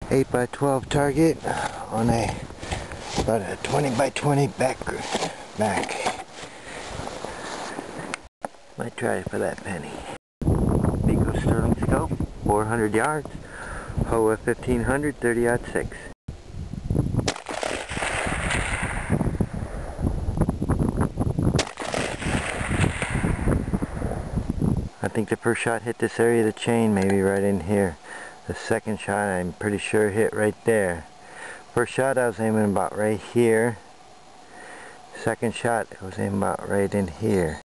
8 by 12 target on about a 20 by 20 back. Might try it for that penny. Pico Sterling scope, 400 yards, Hoa 1500, 30-06. I think the first shot hit this area of the chain, maybe right in here. The second shot I'm pretty sure hit right there. First shot I was aiming about right here. Second shot I was aiming about right in here.